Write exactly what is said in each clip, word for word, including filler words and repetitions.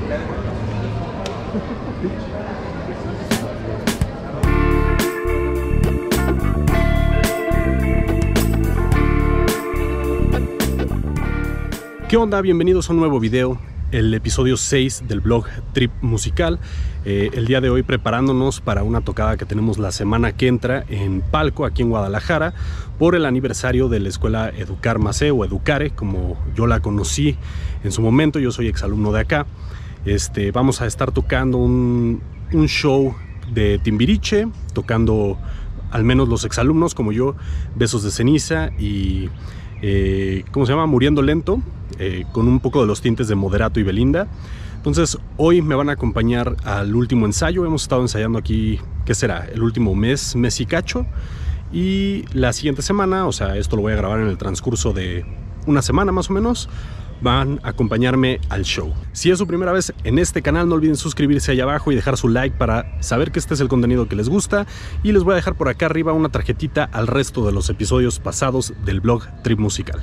¿Qué onda? Bienvenidos a un nuevo video, el episodio seis del blog Trip Musical. Eh, el día de hoy preparándonos para una tocada que tenemos la semana que entra en Palco, aquí en Guadalajara, por el aniversario de la escuela Educar Macé o Educare, como yo la conocí en su momento. Yo soy exalumno de acá. Este, vamos a estar tocando un, un show de Timbiriche, tocando al menos los exalumnos como yo, Besos de Ceniza y eh, ¿cómo se llama? Muriendo Lento, eh, con un poco de los tintes de Moderato y Belinda. Entonces hoy me van a acompañar al último ensayo. Hemos estado ensayando aquí, ¿qué será? El último mes, mes y cacho. Y la siguiente semana, o sea, esto lo voy a grabar en el transcurso de una semana más o menos, van a acompañarme al show. Si es su primera vez en este canal, no olviden suscribirse ahí abajo y dejar su like para saber que este es el contenido que les gusta. Y les voy a dejar por acá arriba una tarjetita al resto de los episodios pasados del blog Trip Musical.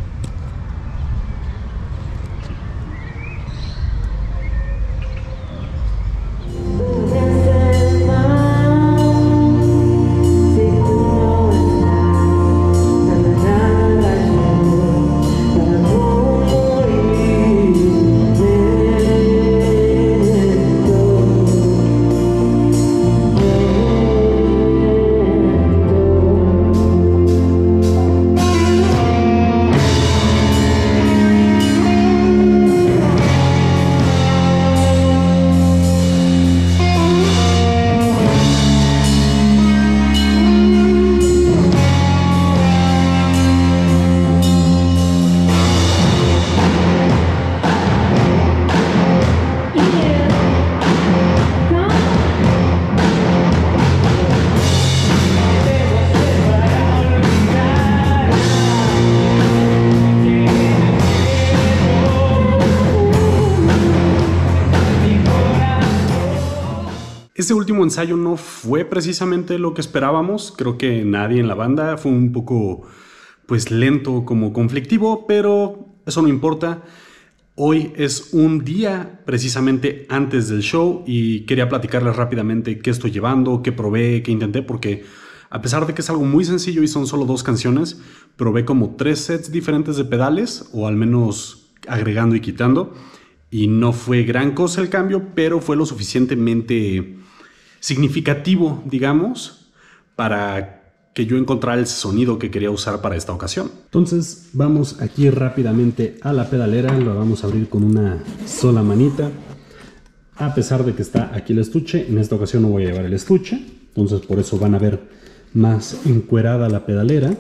Este último ensayo no fue precisamente lo que esperábamos. Creo que nadie en la banda. Fue un poco pues lento, como conflictivo, pero eso no importa. Hoy es un día precisamente antes del show y quería platicarles rápidamente qué estoy llevando, qué probé, qué intenté, porque a pesar de que es algo muy sencillo y son solo dos canciones, probé como tres sets diferentes de pedales, o al menos agregando y quitando, y no fue gran cosa el cambio, pero fue lo suficientemente significativo, digamos, para que yo encontrara el sonido que quería usar para esta ocasión. Entonces vamos aquí rápidamente a la pedalera. Lo vamos a abrir con una sola manita. A pesar de que está aquí el estuche, en esta ocasión no voy a llevar el estuche, entonces por eso van a ver más encuerada la pedalera.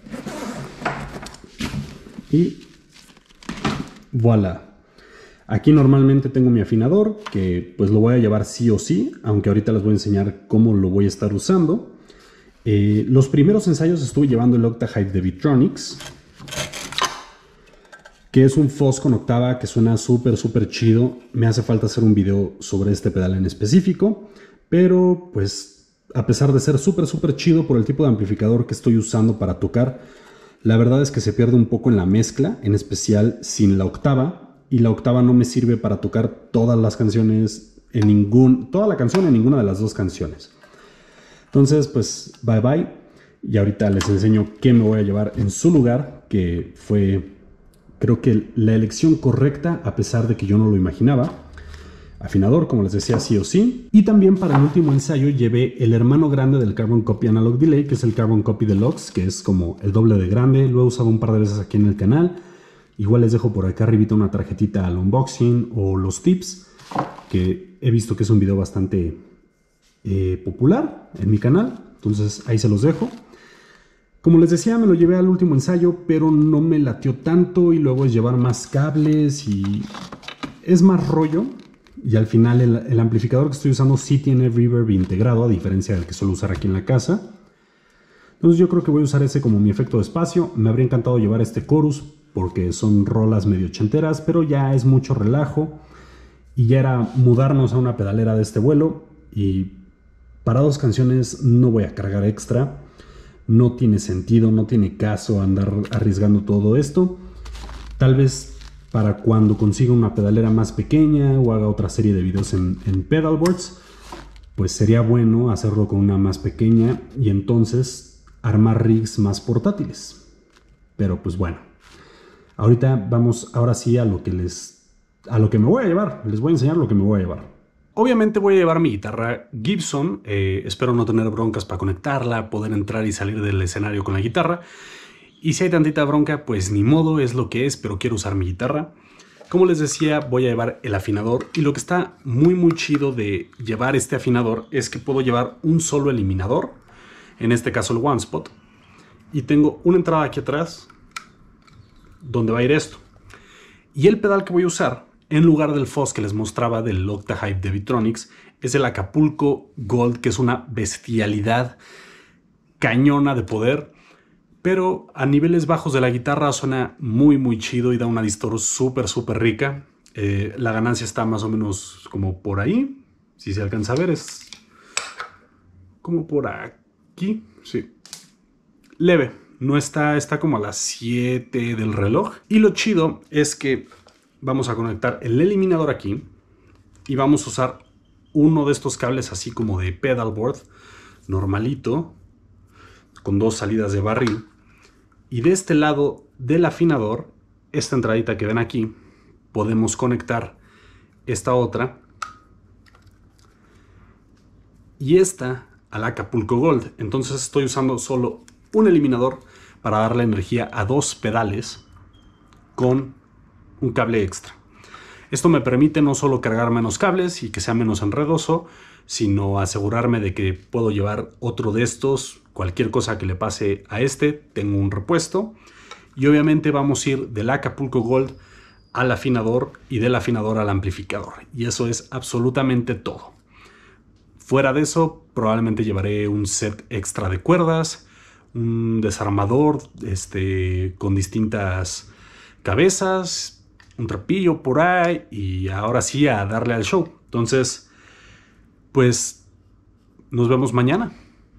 Y voilà. Aquí normalmente tengo mi afinador, que pues lo voy a llevar sí o sí, aunque ahorita les voy a enseñar cómo lo voy a estar usando. Eh, los primeros ensayos estuve llevando el Octahype de Vitronics, que es un fuzz con octava que suena súper súper chido. Me hace falta hacer un video sobre este pedal en específico, pero pues a pesar de ser súper súper chido por el tipo de amplificador que estoy usando para tocar, la verdad es que se pierde un poco en la mezcla, en especial sin la octava. Y la octava no me sirve para tocar todas las canciones en ningún, toda la canción en ninguna de las dos canciones. Entonces, pues, bye bye. Y ahorita les enseño qué me voy a llevar en su lugar, que fue, creo que la elección correcta, a pesar de que yo no lo imaginaba. Afinador, como les decía, sí o sí. Y también para el último ensayo llevé el hermano grande del Carbon Copy Analog Delay, que es el Carbon Copy Deluxe, que es como el doble de grande. Lo he usado un par de veces aquí en el canal. Igual les dejo por acá arribita una tarjetita al unboxing o los tips, que he visto que es un video bastante eh, popular en mi canal. Entonces ahí se los dejo. Como les decía, me lo llevé al último ensayo, pero no me latió tanto. Y luego es llevar más cables y es más rollo. Y al final el, el amplificador que estoy usando sí tiene reverb integrado, a diferencia del que suelo usar aquí en la casa. Entonces yo creo que voy a usar ese como mi efecto de espacio. Me habría encantado llevar este chorus, porque son rolas medio ochenteras, pero ya es mucho relajo y ya era mudarnos a una pedalera de este vuelo, y para dos canciones no voy a cargar extra. No tiene sentido, no tiene caso andar arriesgando todo esto. Tal vez para cuando consiga una pedalera más pequeña o haga otra serie de videos en, en pedalboards, pues sería bueno hacerlo con una más pequeña y entonces armar rigs más portátiles. Pero pues bueno, ahorita vamos ahora sí a lo que les a lo que me voy a llevar. Les voy a enseñar lo que me voy a llevar. Obviamente voy a llevar mi guitarra Gibson. Eh, espero no tener broncas para conectarla, poder entrar y salir del escenario con la guitarra. Y si hay tantita bronca, pues ni modo, es lo que es, pero quiero usar mi guitarra. Como les decía, voy a llevar el afinador. Y lo que está muy muy chido de llevar este afinador es que puedo llevar un solo eliminador. En este caso el One Spot. Y tengo una entrada aquí atrás donde va a ir esto. Y el pedal que voy a usar, en lugar del fuzz que les mostraba del Octahype de Vitronics, es el Acapulco Gold, que es una bestialidad cañona de poder. Pero a niveles bajos de la guitarra suena muy muy chido y da una distorsión súper súper rica. Eh, la ganancia está más o menos como por ahí. Si se alcanza a ver, es como por aquí. Sí. Leve. No está, está como a las siete del reloj. Y lo chido es que vamos a conectar el eliminador aquí. Y vamos a usar uno de estos cables así como de pedalboard. Normalito. Con dos salidas de barril. Y de este lado del afinador, esta entradita que ven aquí, podemos conectar esta otra y esta al Acapulco Gold. Entonces estoy usando solo un eliminador para darle energía a dos pedales con un cable extra. Esto me permite no solo cargar menos cables y que sea menos enredoso, sino asegurarme de que puedo llevar otro de estos. Cualquier cosa que le pase a este, tengo un repuesto. Y obviamente vamos a ir del Acapulco Gold al afinador y del afinador al amplificador. Y eso es absolutamente todo. Fuera de eso, probablemente llevaré un set extra de cuerdas, un desarmador este, con distintas cabezas, un trapillo por ahí y ahora sí a darle al show. Entonces, pues nos vemos mañana.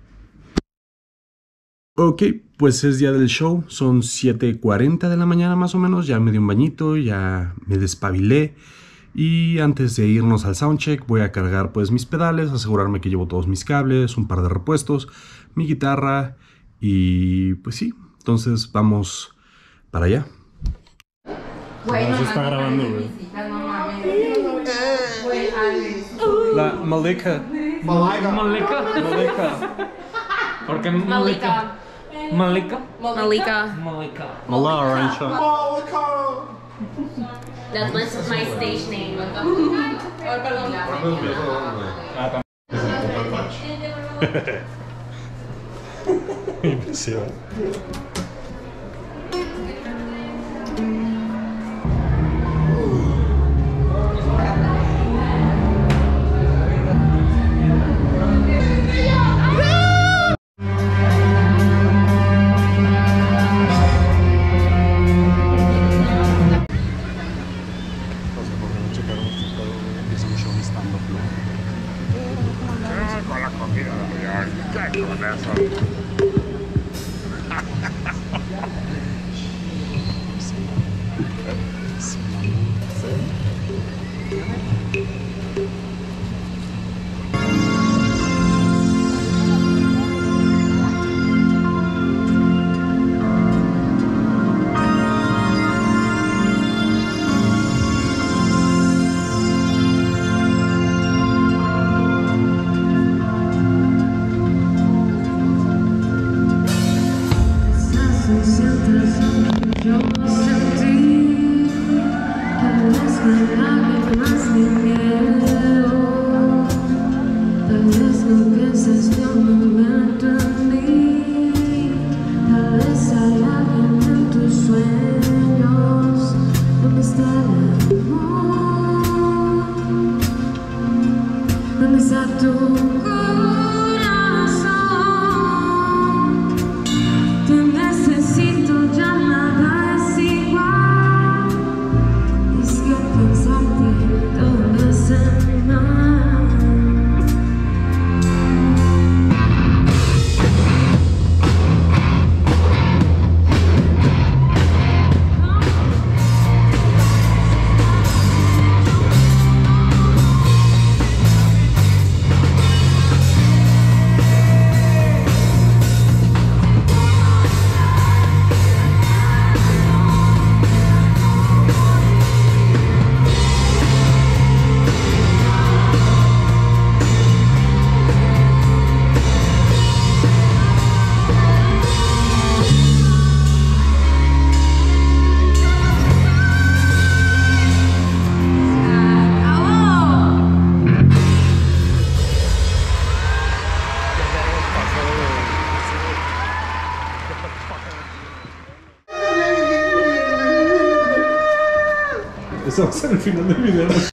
Ok, pues es día del show, son siete cuarenta de la mañana más o menos, ya me di un bañito, ya me despabilé y antes de irnos al soundcheck voy a cargar pues mis pedales, asegurarme que llevo todos mis cables, un par de repuestos, mi guitarra y pues sí, entonces vamos para allá. Bueno, se está grabando, güey. La Malika. Malika. Malika. Malika. ¿Por qué Malika? Malika. Malika. Malika. Hola, Arancha. Malika. That's my stage name. Sí, ¿verdad? Con la comida, ya, con eso. Eso va a ser el final del video.